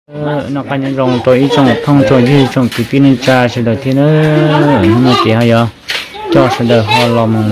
nó cái nhân rồng tôi trong thông thường như trong kỳ pin cha sẽ được thế nữa nhưng mà chỉ hay cho sẽ được họ làm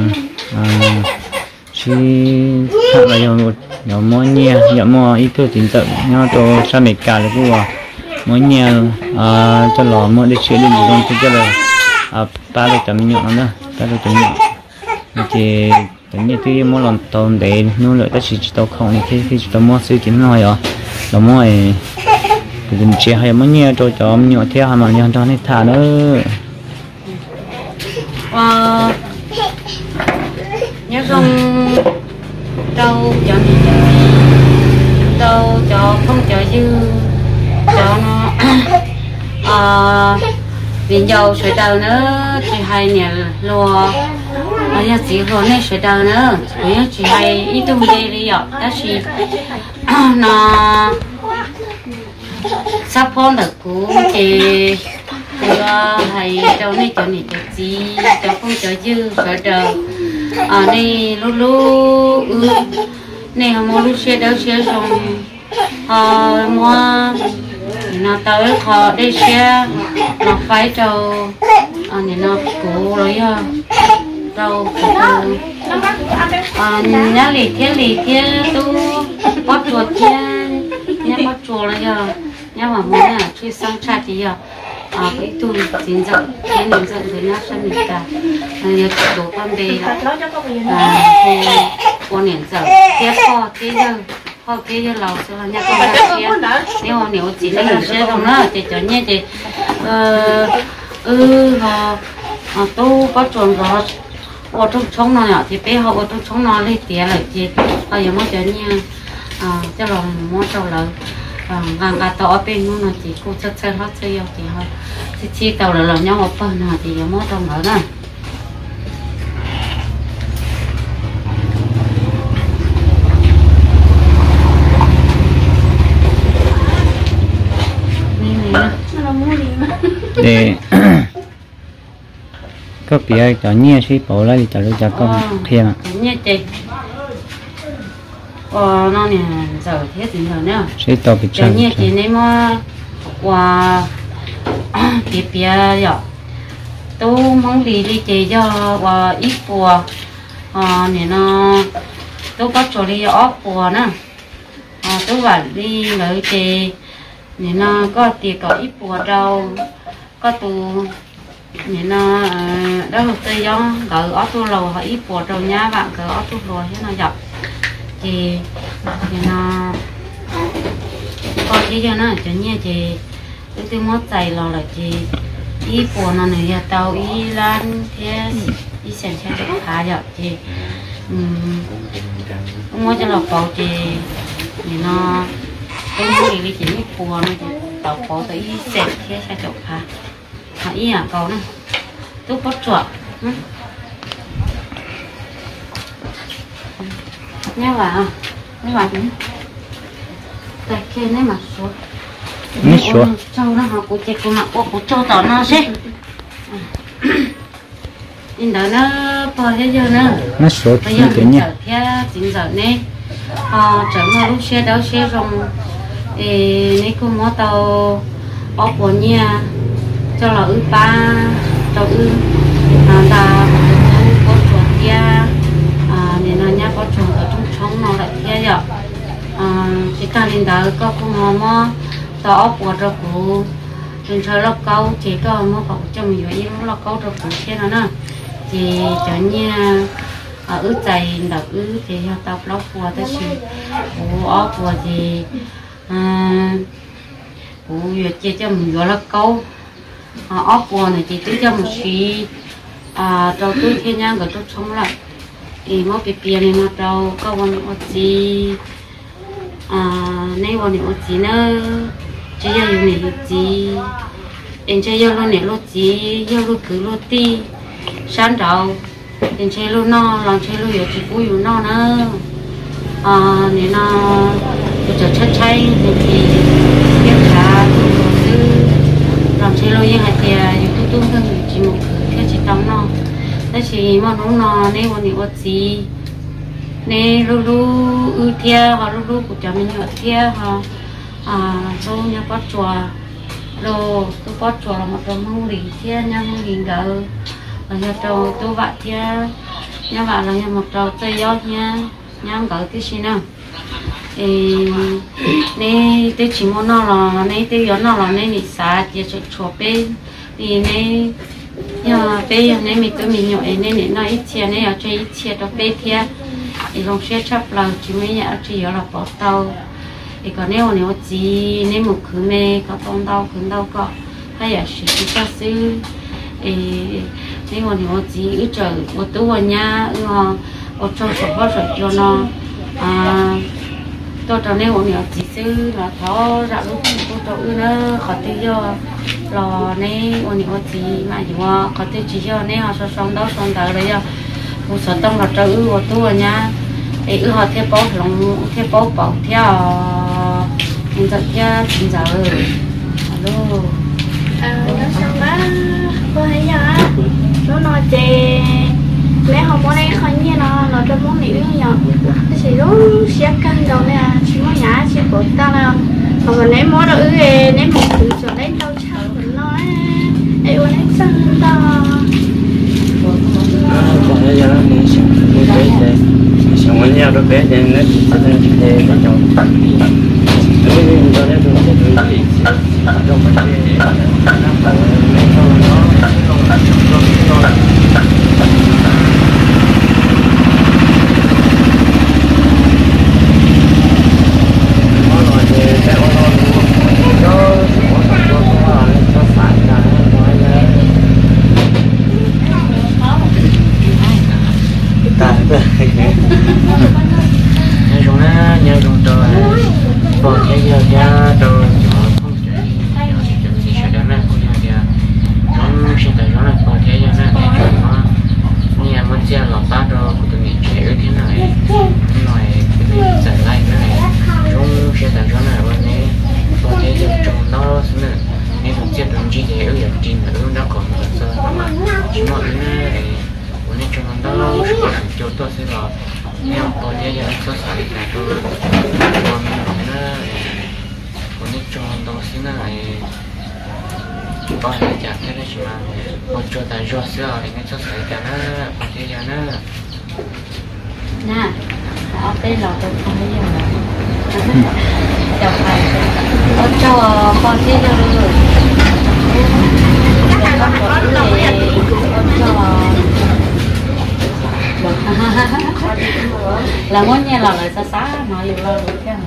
chỉ thật là nhiều món nhẹ nhiều món ít tôi tin tưởng nhau tôi sao mấy cả là cũng món nhẹ cho lò món để chế đến gì không cho là ba mươi chấm nhọn nữa ba mươi chấm nhọn thì tưởng như cái món làm tôm để nó lợi ta chỉ tao không thì khi tao mua siêu chính thôi rồi là món này thì mình chia hay món nhẹ cho nhọn theo hai mà nhọn cho nên thả nữa nhớ không đâu cho không cho dư cho nó viên dầu sợi đầu nữa chỉ hay nè lúa giờ chỉ lúa này sợi đầu nữa chỉ hay ít tu dây đi ạ đó chỉ nó sắp phong được cũ thì hay đâu này cho này cho gì cho không cho dư sợi đầu này lúc này họ mua lúc xe đâu xe xong họ mua nó tới họ đi xe nó phải trâu này nó cũ rồi trâu nhá lì thế tu bắt chuột thế nhá bắt chuột rồi nhá mà muốn là chơi sang chặt thì cái tu chín rộng cái nền rộng với nắp sân mình cả nhớ đồ con đây là con nền rộng thế kho thế giờ kho thế giờ lẩu cho nhà con ra thế nếu chỉ là hình xe không đó thì cho nhé thì họ tu có chuồng rồi ở trong chống nó nhỏ thì bé họ ở trong chống nó lấy tiền lại thì họ giờ mới cho nhé cho lòng mua trâu lợn vàng gà tỏi bên nó chỉ cô chất hết chơi thì họ chi tàu là nhau một phần nào thì mỗi trong đó nè để có bia cho nhẹ xí bỏ lại cho lúc cho con thêm nhẹ chị nó nè giờ thế thì giờ nữa xí to bị chăng nhẹ chị nên mà qua bia vậy tôi mong đi chơi cho qua ít bùa nè nó tôi bắt cho đi ốp bùa nè tôi bảo đi lấy chơi nè nó có tiền có ít bùa đâu có tù nè nó đâu tôi do gỡ ốp tôi lầu họ ít bùa đâu nhá bạn gỡ ốp tôi lầu thế nó dọc thì nè nó có cái cho nó cho nhẹ thì tôi mót chạy lò là chị ý bùa nó này tàu ý lan thế ý xem được khá rồi chị không muốn cho là bảo chị thì nó tôi muốn đi chỉ bùa nó thì tàu có tới ý xem thế sẽ được khá họ ý cầu nó tôi bắt chuột nhớ vào tại kia này mà xuống nít số châu nó học của chị của mặt của châu tỏ nó xí in đó nó bỏ thế giờ nữa nó số bây giờ thế mình nhỉ chở theo chính giờ này chở mà lúc xe đâu xe rồng này cũng có tàu ở của nhà cho là ba tàu ta có chuột kia nên là nhà có chuột ở trong trống nó lại kia vậy chỉ ta lên đó có cũng hòm tao của cho cụ mình chơi lóc câu chỉ có mua cậu cho mình vậy nó lóc câu cho cụ thế nào nè thì cho nha ướt dày đợt ướt thì tao lóc của tới xí cụ ó của thì cụ vừa chia cho mình vừa lóc câu ó của này chỉ tưới cho một xí trâu tưới thiên nhang rồi trâu sống lại thì mất bị bìa này nó trâu có con ở gì nay con ở gì nữa chơi giờ này lúc gì em chơi giờ lúc này lúc gì giờ lúc cứ lúc ti sáng đầu em chơi lúc no làm chơi lúc giờ chỉ vui no nữa nên nó giờ chất chay thì biết cả làm chơi lúc như hạt tiền những tung hơn chỉ một cái chỉ tắm no thế chỉ mà nó no nay con ở gì nè lu ưu thia họ lu của cha mình nhỏ thia họ tôi nhà bắt chùa rồi tôi bắt chùa là một trong mong lì thiên nhà mong lì gỡ là nhà trâu tôi vợ thiên nhà bạn là nhà một trâu tây gió nha nhà gỡ cái gì nào thì này tôi chỉ muốn nó là này tôi nhớ nó là này mình xả thì cho chùa bên thì này nhà bây giờ này mình tôi mình nhổ này nó ít tiền này ở chơi ít tiền đó bây thiên thì lòng xe chấp là chỉ mấy nhà chỉ là bỏ tàu thì còn nếu gì nếu một khứ mê có tông đau khứ đau có hay là sử cho sư thì nếu gì ít trời một túi vào nhà ở trong sổ bao rồi cho nó tôi cho nên bọn nhỏ chỉ sư là thó ra lúc tôi cho nó khó tiêu do lò này bọn nhỏ chỉ mà dù khó tiêu chỉ do này họ sống đó sống tới đấy một số tâm là cho của tôi nha để họ theo bó lòng theo bó bảo theo mình thật ra chính giờ alo nó xong đó cô thấy chưa nó chè lẽ không có đây không như nó cho món nữ nhở cái gì đó sẽ cân đầu nè chỉ có nhá chỉ có ta là mà lấy món đó lấy một thứ cho lấy đâu chả mình nói ai uống lấy xăng to còn bây giờ nó đi xong rồi nhau đó bé thì nó sẽ đi theo cái chỗ nó cho nên tôi sẽ đi trong cái nó nhà chúng tôi còn thế giờ ra tôi không chỉ sẽ đến là cũng như là nó sẽ tới đó là còn thế giờ là cái chuyện nó nhà mất xe lọt bát rồi của tôi nghĩ sẽ thế này nói cái giải lại này chúng sẽ tới đó làวันนี้còn thế giờ chúng nó nữa nên chúng sẽ đồng chí để ở nhà tin là nó còn một số mà chỉ mọi ngườiวันนี้chúng nó sẽ cho tôi sẽ là nếu có thế giờ số sản là tôi còn nó còn những trong đó xin này có hai chạm thế đấy mà còn cho tại do sữa thì cái số sản cả nó còn thế giờ nó nè ở đây là tôi không thấy giờ chào thầy ở cho con thế giờ rồi con có là ngón nha là xa xa mà dù là được cái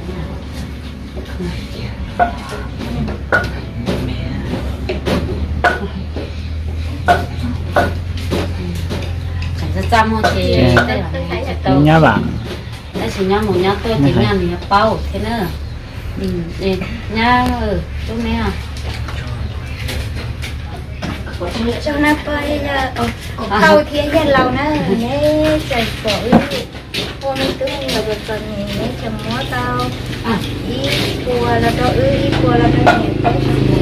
cảnh sát trăm không thì đây là nhá bạn đây chỉ nhá một nhá tôi thì nhá mình bao thế nữa nhá tôi mấy à cho nó bay câu thiên gia lâu nó nhé trời phổi hôm nay tôi là một tuần nhé chấm mó tao ý cua là đâu ý cua là đâu nhé tôi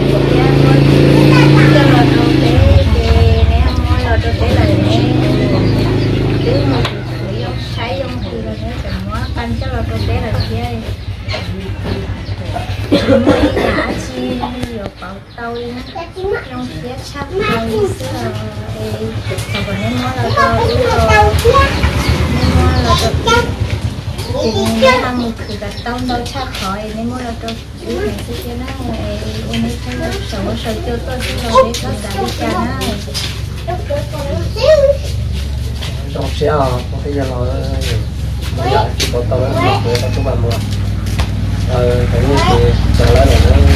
cho là đâu thế nè mó là đâu thế là nè cứ một sử dụng sai dùng thì là nhé chấm mó ăn cho là đâu thế là chơi mấy nhà chi nhiều bảo tao trong phía sắp đây sẽ là còn nên mua là tao nên mua là tao thì nên ăn một khử đặt tao đâu chắc khỏi nên mua là tao ý này sẽ thế này ôn đi cho nó sợ tiêu tôi sẽ rồi để nó giả đi cha trong xe không thấy giờ nó bây giờ chỉ có tao là người ta chúng bạn mua cái như thì trả lời là nó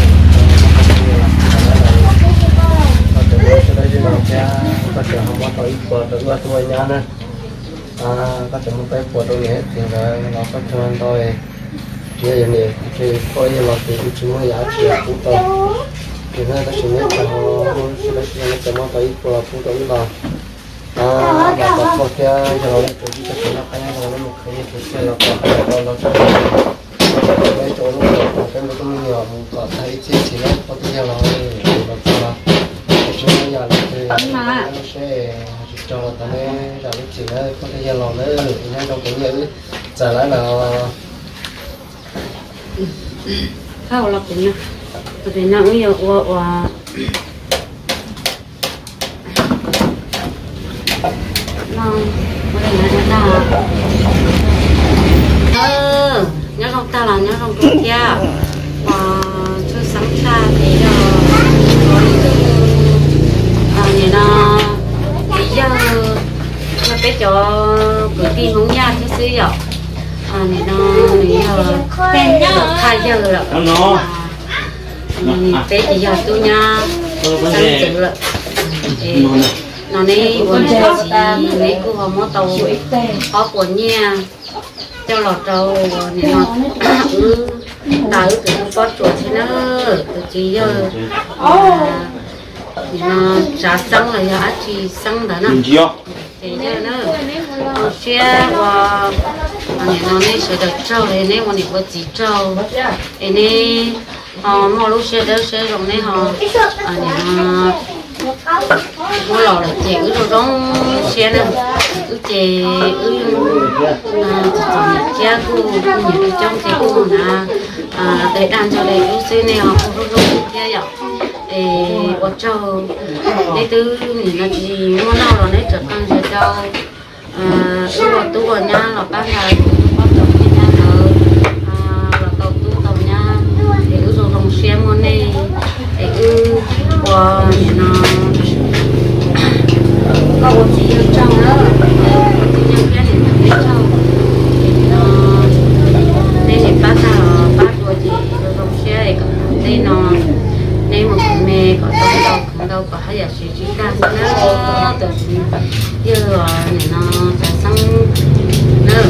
có thể mua cho đây chứ nào cha có thể không có tới của tôi nhá nè có thể mua cái của tôi nhé thì nó có cho anh tôi chia vậy nè thì coi như là thì chỉ mua giá trị của tôi thì nó có chỉ nhớ cho họ sẽ là chỉ nó mua tới của tôi là và có cái cho nó tự chỉ cho nó cái nó một cái như thế là có nó cho cái chỗ nó cái nó cũng nhiều có thấy chỉ nó có cái nào nó là chúng giờ là thì nó sẽ cho ta này là cái chỉ nó có cái nào nữa thì nó trong cái như trả lại là khâu là cái nặng nhiều và nhớ không ta là nhớ không được kia chơi sáng xa thì này nó bây giờ nó bé cho cửa tin không nha thế xí rồi này nó bây giờ 2 giờ rồi bé chỉ giờ tôi nha sáng chừng rồi nó này buồn gì lấy cô họ mua tàu họ của nhà cho lọt trâu này nó đào từ có chuột thì nó từ chỉ giờ nó trả xăng là giờ chỉ xăng đó nó thì giờ nó xe và nó này sẽ được trâu này này mà này có chỉ trâu này mua lúc xe đó xe rồi này họ mua lò là chè ứ rồi đóng xe nữa ứ chè ứ chè cô nhiều trong chè cô là để ăn cho để ứ xe này họ không rút kia vậy để ở châu để từ mình là chỉ mua nào rồi đấy trở thành giờ châu ứ ở tu ở nhà là bán là bắt đầu đi nhà rồi là tàu tu tàu nhà để ứ rồi đồng xe mua này để ứ qua nó có một chị ở trong đó chị nhân cái thì mình biết đâu thì nó đây thì bác rồi chị rồi đồng xe thì đây nó đây một mẹ có đâu có hay là chị ta nó từ giờ này nó sẽ sang nữa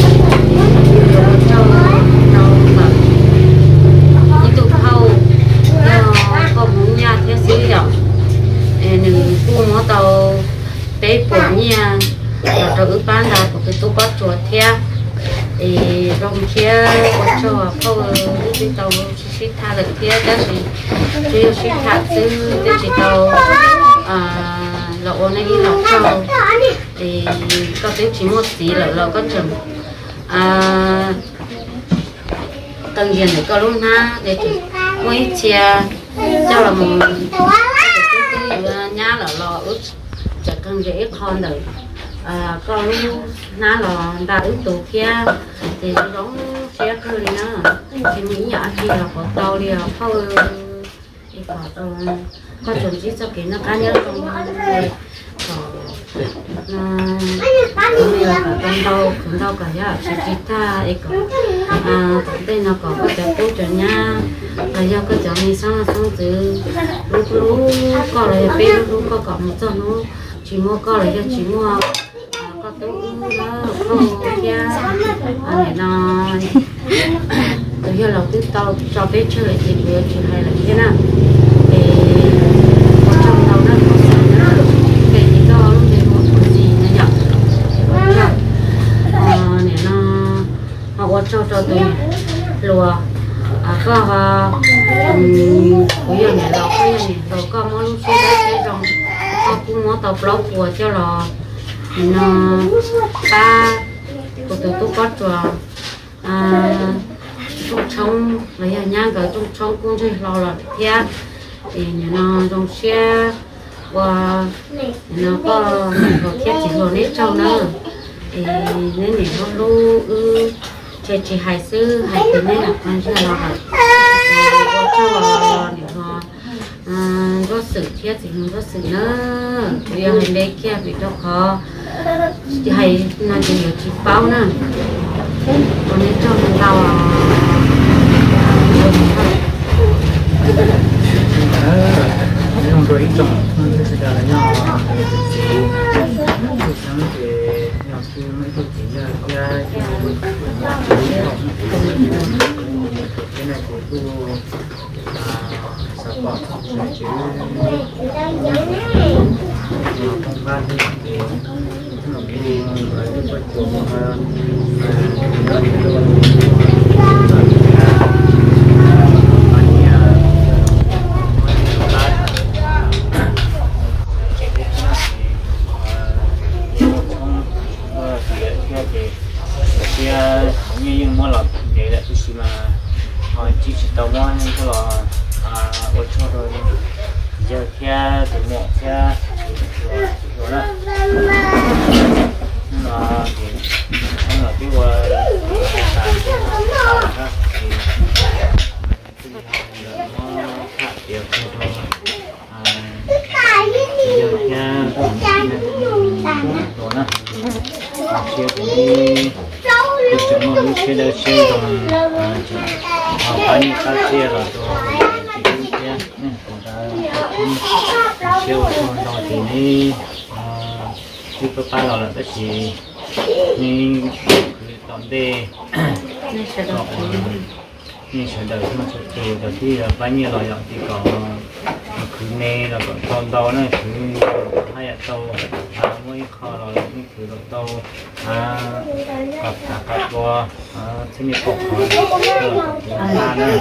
trong đâu mà đi tụ hậu có muốn nhà thế xí rồi đừng mua mỏ tàu bé của nhà rồi tôi bán là của tôi bắt chuột theo thì rong chia có cho câu cái tàu xí tha được theo đó thì xí tha từ cái chỉ tàu lỗ này lỗ trâu thì có thể chỉ một tí lỗ có chừng cần tiền để có luôn ha để mấy chia cho là một nhà là lò ướt chỉ cần dễ con được con ná lò đã ướt tủ kia thì giống xe cơ đi nó thì mình nhỏ thì là có tàu đi phao thì có tàu có chuẩn chỉ cho cái nó cá nhân trong này con đâu cả ya chỉ ta ấy có đây nó có cái cố chuẩn nha là do cái chỗ này sang từ lúc có là bé lúc có một chỗ nó chỉ mua có là do chỉ mua cóตู้đó không kia này nó bây giờ là cứ tao cho bé chơi thì bữa chỉ hay là thế nào để trong đầu nó có sao nữa để thì do lúc đấy một gì nó nhỏ này nó họ cho tôi lùa có bây giờ này lọ bây giờ này rồi có món lúc xưa đấy rong có cũng món tàu lóc của cho lò nó ba của tôi có chùa trong trong bây giờ nhà ở trong trong cũng chơi lò lò kia thì nó trong xe và nó có thiết chỉ lò nếp trong nữa thì nên để nó lu chỉ hai sư hai cái này là con chơi lò rồi cho lò để nó có sự thiết thì không có sự nữa bây giờ mình đây kia bị đâu khó hay là chỉ bao nữa còn nếu cho mình tao không rồi trong cái sự là nhau cuộc sống thì nhau xưa mấy cái chuyện là cái này của cô sản phẩm sẽ chữ không ban thì nó bị ở cái phần của như mua lọt để lại cái gì mà họ chỉ tàu món rồi giờ kia từ một kia rồi đó mà thì không là cái qua tài đó thì phát triển thôi giờ kia rồi đó chia thì chúng mình chia được chia đồng bao nhiêu các chia rồi thì chia chia rồi thì đi đi có ba là tất chỉ đi tóm đề nhưng sẽ đợi mà sẽ từ đầu tiên là bao nhiêu loại thì có cứ nè là còn con tàu này cứ hai ạ tàu mới kho rồi như cứ là tàu cặp cặp qua thế này cọc ba nữa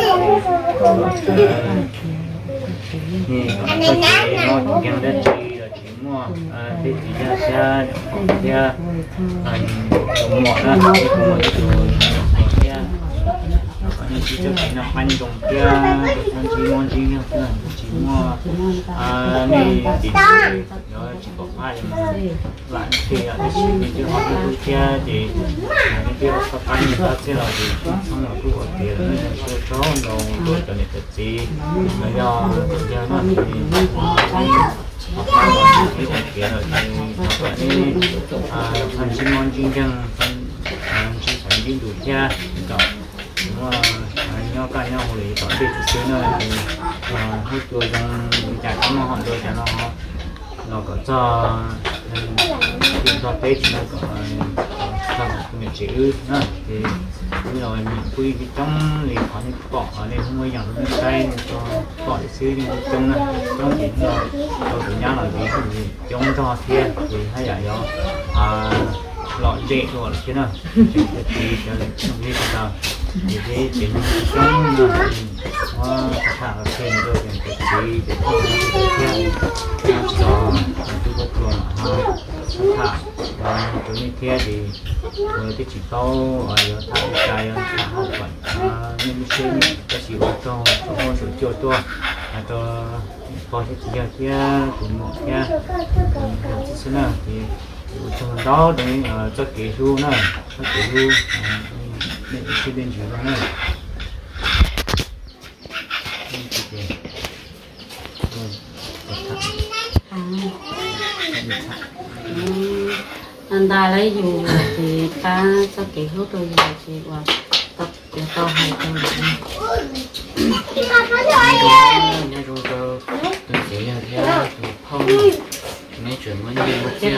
thì có chỉ nó kiếm đất chỉ là chỉ mua thì chỉ ra xe ra đồng mỏ đó thì cũng một rồi nhưng chỉ cho cái nó bánh đồng kia được chỉ món gì nữa là chỉ mua này thì nó chỉ có hai mà lại thì là chỉ cái họ cái kia thì cái kia có bánh người ta sẽ là thì xong rồi cứ gọi tiền nó sẽ cho nó tôi cho nên cái gì nó do nó thì cái cái kia rồi thì phần chỉ món gì chẳng chỉ phần gì đủ kia đó nhau cả nhau hồi có thể chỉ nơi hút tôi đang chạy có mà họ tôi chạy nó có cho điện thoại page nó có xong những chữ nữa thì bây giờ mình quy cái trong thì có những cọ nên không có nhận được tay cho cọ để xứ nhưng trong này trong thì tôi tự nhớ là gì trong cho thiên thì hay là do loại dễ rồi chứ nào thì cho không biết sao thì cái chuyện trong nó thả ở trên rồi thì cái gì để không theo cho tôi có thường thả và tôi như thế thì cái chỉ câu ở thả cái thả học phần nên xem cái chỉ có cho sự cho tôi có cái gì kia cũng một kia thế nào thì trong đó để cho kỹ thu nữa cho kỹ thu để cái bên dưới đó này anh ta lấy dù thì ta cho kỹ hút tôi dù thì qua tập của tao hay tao nhớ rồi tôi chỉ là theo không mấy chuyện mới đi một chia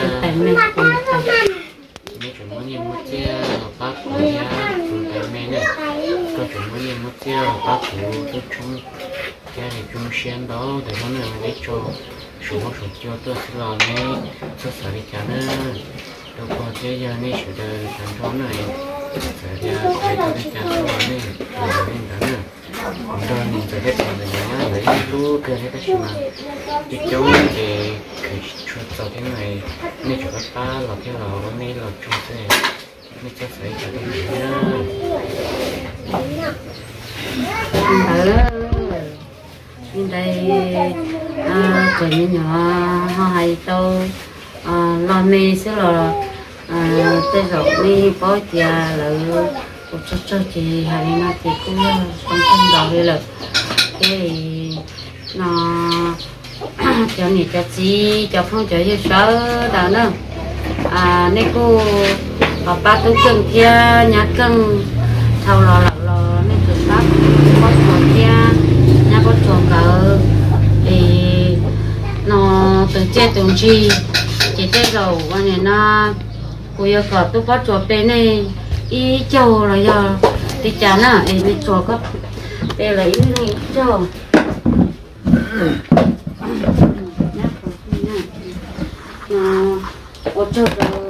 mấy chuyện mới đi một chia bác của nhà từ cái mẹ này có chuyện mới đi một chia bác của tôi chung cái này chung xuyên đó để hôm nay lấy cho số cho tôi sẽ làm này tôi sẽ đi cả nữa đâu có thế giờ này sẽ đời thành phố này sẽ ra phải tôi đi cả số này rồi nên đó nữa còn đâu mình phải hết rồi nhá lấy tu cái hết cái mà đi chỗ để cái chuột tàu thế này nên chỗ ta là theo là hôm nay là chung sẽ nên chắc phải cho cái nữa bên đây tuổi nhỏ nhỏ họ hay tao lo mê sẽ là tới rồi đi bỏ nhà là cho chị hay nó thì cũng không đầu đi là cái nó cho này cho chị cho không cho như sợ đó nữa nên cô họ ba cũng cần kia nhà cần thầu lò nên tụi bác có chuồng kia nhà có chuồng cỡ thì nó từng chơi từng chi chỉ chơi rồi qua này nó cô yêu cầu tôi có chuột bên này ý châu là giờ thì chán à em đi chuột có để lấy này châu ô châu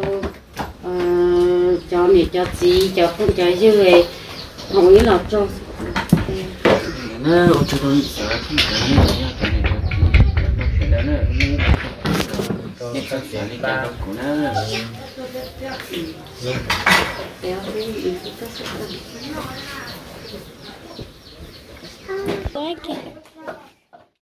cho này cho gì cho không cho dư ấy không nghĩ là châu nó cho tôi sợ không cần nữa cái này nó phải là nó nên các sẽ đi cả của nó Thank you.